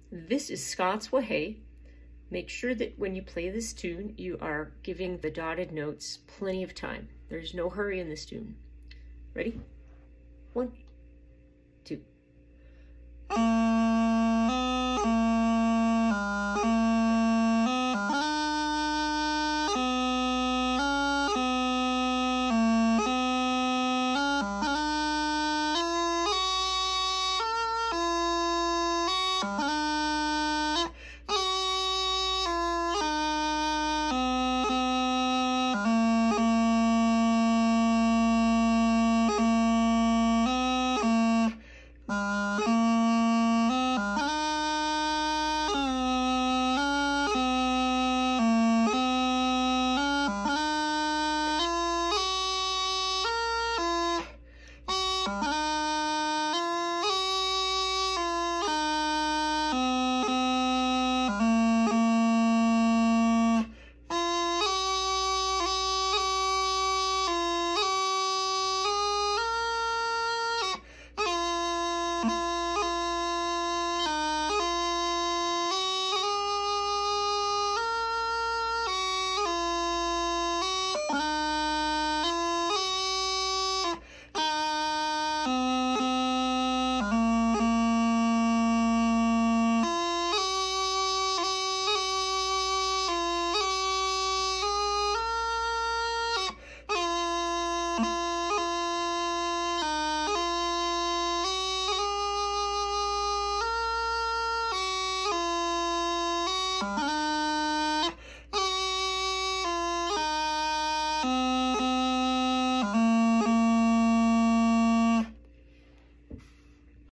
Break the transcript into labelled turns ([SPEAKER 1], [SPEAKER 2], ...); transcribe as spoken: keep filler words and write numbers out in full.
[SPEAKER 1] This is Scots Wahey. Make sure that when you play this tune, you are giving the dotted notes plenty of time. There's no hurry in this tune. Ready? One, two.